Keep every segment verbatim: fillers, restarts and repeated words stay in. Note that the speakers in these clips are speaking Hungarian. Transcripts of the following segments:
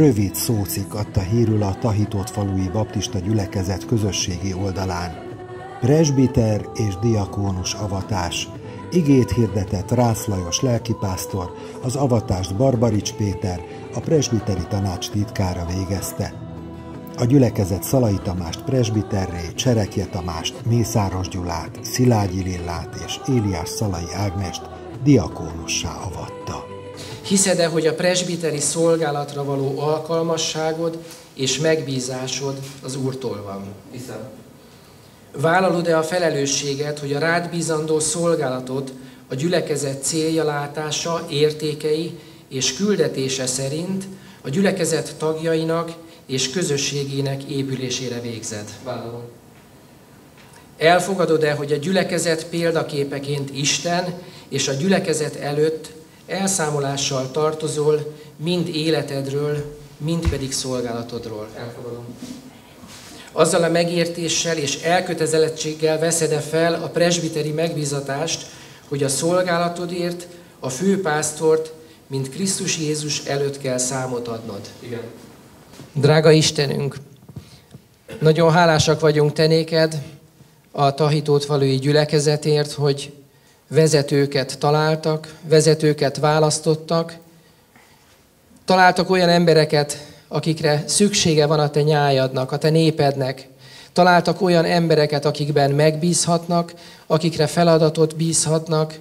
rövid szócikk adta hírül a Tahitótfalui baptista gyülekezet közösségi oldalán. Presbiter és diakónus avatás. Igét hirdetett Rácz Lajos lelkipásztor, az avatást Barbarics Péter, a presbiteri tanács titkára végezte. A gyülekezet Szalai Tamást presbiterré, Cserekje Tamást, Mészáros Gyulát, Szilágyi Lillát és Éliás Szalai Ágnest diakónussá avatta. Hiszed-e, hogy a presbiteri szolgálatra való alkalmasságod és megbízásod az Úrtól van? Hiszem. Vállalod-e a felelősséget, hogy a rád bízandó szolgálatot a gyülekezet célja látása, értékei és küldetése szerint a gyülekezet tagjainak és közösségének épülésére végzed? Vállalom. Elfogadod-e, hogy a gyülekezet példaképeként Isten és a gyülekezet előtt elszámolással tartozol mind életedről, mind pedig szolgálatodról? Elfogadom. Azzal a megértéssel és elkötelezettséggel veszed-e fel a presbiteri megbízatást, hogy a szolgálatodért a főpásztort, mint Krisztus Jézus előtt kell számot adnod? Igen. Drága Istenünk, nagyon hálásak vagyunk te néked a Tahitótfalui gyülekezetért, hogy vezetőket találtak, vezetőket választottak, találtak olyan embereket, akikre szüksége van a te nyájadnak, a te népednek. Találtak olyan embereket, akikben megbízhatnak, akikre feladatot bízhatnak,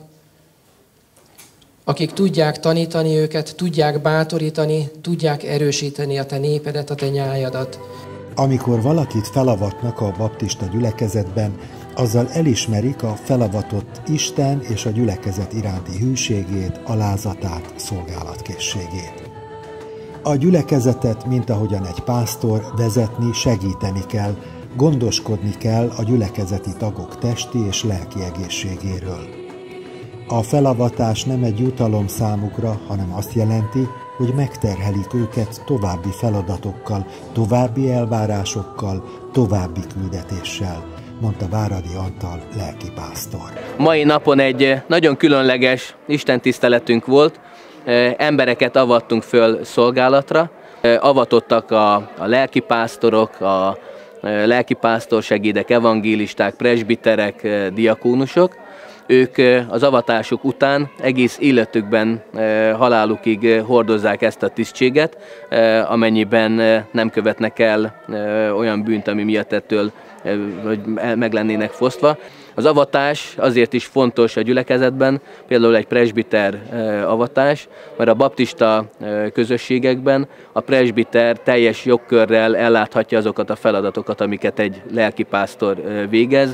akik tudják tanítani őket, tudják bátorítani, tudják erősíteni a te népedet, a te nyájadat. Amikor valakit felavatnak a baptista gyülekezetben, azzal elismerik a felavatott Isten és a gyülekezet iránti hűségét, alázatát, szolgálatkészségét. A gyülekezetet, mint ahogyan egy pásztor, vezetni, segíteni kell, gondoskodni kell a gyülekezeti tagok testi és lelki egészségéről. A felavatás nem egy jutalom számukra, hanem azt jelenti, hogy megterhelik őket további feladatokkal, további elvárásokkal, további küldetéssel, mondta Váradi Antal lelkipásztor. Mai napon egy nagyon különleges istentiszteletünk volt, embereket avattunk föl szolgálatra, avatottak a, a lelkipásztorok, a lelkipásztorsegédek, evangélisták, presbiterek, diakónusok. Ők az avatásuk után egész életükben, halálukig hordozzák ezt a tisztséget, amennyiben nem követnek el olyan bűnt, ami miatt ettől hogy meg lennének fosztva. Az avatás azért is fontos a gyülekezetben, például egy presbiter avatás, mert a baptista közösségekben a presbiter teljes jogkörrel elláthatja azokat a feladatokat, amiket egy lelkipásztor végez.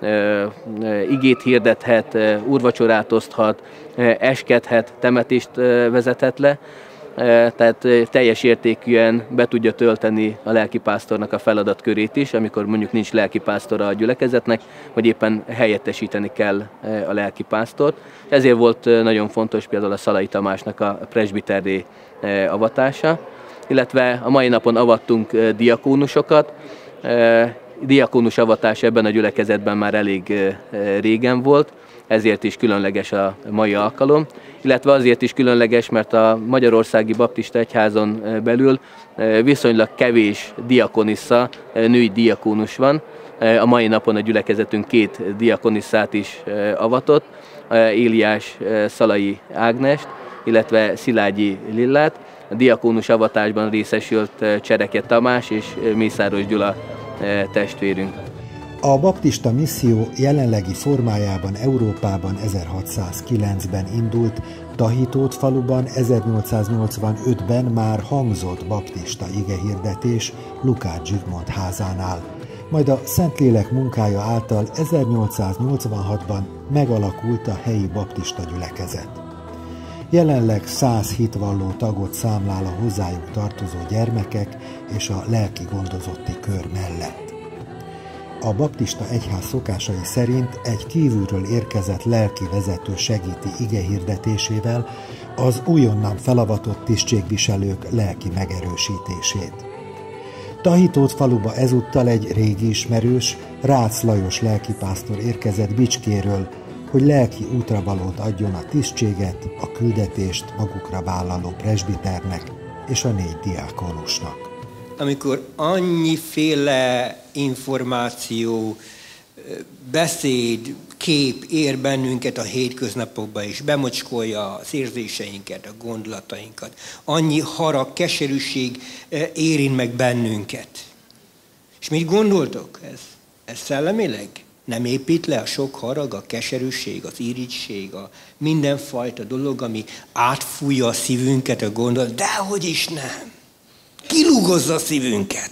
Igét hirdethet, úrvacsorát oszthat, eskedhet, temetést vezethet le, tehát teljes értékűen be tudja tölteni a lelkipásztornak a feladatkörét is, amikor mondjuk nincs lelkipásztora a gyülekezetnek, hogy éppen helyettesíteni kell a lelkipásztort. Ezért volt nagyon fontos például a Szalai Tamásnak a presbiterré avatása, illetve a mai napon avattunk diakónusokat. Diakónus avatás ebben a gyülekezetben már elég régen volt, ezért is különleges a mai alkalom, illetve azért is különleges, mert a Magyarországi Baptista Egyházon belül viszonylag kevés diakonissza, női diakónus van. A mai napon a gyülekezetünk két diakonisszát is avatott, Éliás Szalai Ágnest, illetve Szilágyi Lillát. A diakónus avatásban részesült Cserekje Tamás és Mészáros Gyula testvérünk. A baptista misszió jelenlegi formájában Európában ezerhatszázkilencben indult, Tahitótfaluban ezernyolcszáznyolcvanötben már hangzott baptista igehirdetés Lukács Zsigmond házánál, majd a Szentlélek munkája által ezernyolcszáznyolcvanhatban megalakult a helyi baptista gyülekezet. Jelenleg száz hitvalló tagot számlál a hozzájuk tartozó gyermekek és a lelki gondozotti kör mellett. A baptista egyház szokásai szerint egy kívülről érkezett lelki vezető segíti igehirdetésével az újonnan felavatott tisztségviselők lelki megerősítését. Tahitótfaluba ezúttal egy régi ismerős, Rácz Lajos lelkipásztor érkezett Bicskéről, hogy lelki útravalót adjon a tisztséget, a küldetést magukra vállaló presbiternek, és a négy diákonusnak. Amikor annyiféle információ, beszéd, kép ér bennünket a hétköznapokban, és bemocskolja az érzéseinket, a gondolatainkat, annyi harag, keserűség érint meg bennünket. És mit gondoltok? Ez, ez szellemileg? Nem épít le a sok harag, a keserűség, az irigység, a mindenfajta dolog, ami átfújja a szívünket, a gondolat? Dehogy is nem. Kilúgozza a szívünket.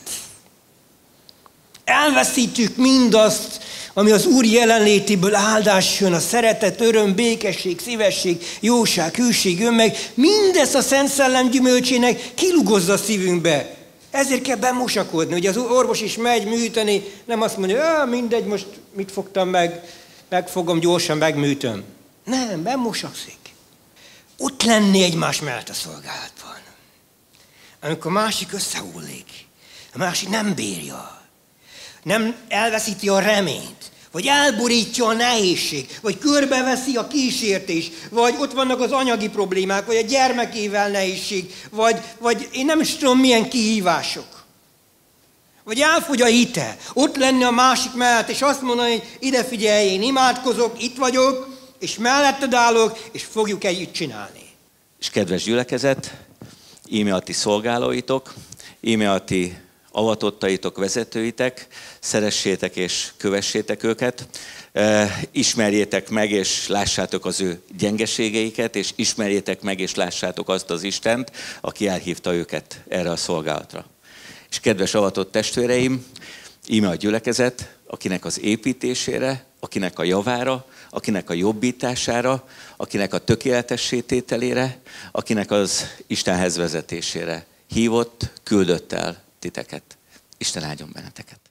Elveszítjük mindazt, ami az Úr jelenlétéből áldás jön, a szeretet, öröm, békesség, szívesség, jóság, hűség jön meg. Mindezt a Szent Szellem gyümölcsének kilúgozza a szívünkbe. Ezért kell bemosakodni, hogy az orvos is megy műteni, nem azt mondja, hogy mindegy, most mit fogtam meg, megfogom, gyorsan megműtöm. Nem, bemosakszik. Ott lenni egymás mellett a szolgálatban. Amikor a másik összehullik, a másik nem bírja, nem elveszíti a reményt, vagy elborítja a nehézség, vagy körbeveszi a kísértés, vagy ott vannak az anyagi problémák, vagy a gyermekével nehézség, vagy, vagy én nem is tudom milyen kihívások. Vagy elfogy a hite, ott lenni a másik mellett, és azt mondani, hogy ide figyelj, én imádkozok, itt vagyok, és melletted állok, és fogjuk együtt csinálni. És kedves gyülekezet, íme a ti szolgálóitok, íme a ti avatottaitok, vezetőitek, szeressétek és kövessétek őket, ismerjétek meg és lássátok az ő gyengeségeiket, és ismerjétek meg és lássátok azt az Istent, aki elhívta őket erre a szolgálatra. És kedves avatott testvéreim, íme a gyülekezet, akinek az építésére, akinek a javára, akinek a jobbítására, akinek a tökéletessé tételére, akinek az Istenhez vezetésére hívott, küldött el titeket. Isten áldjon benneteket.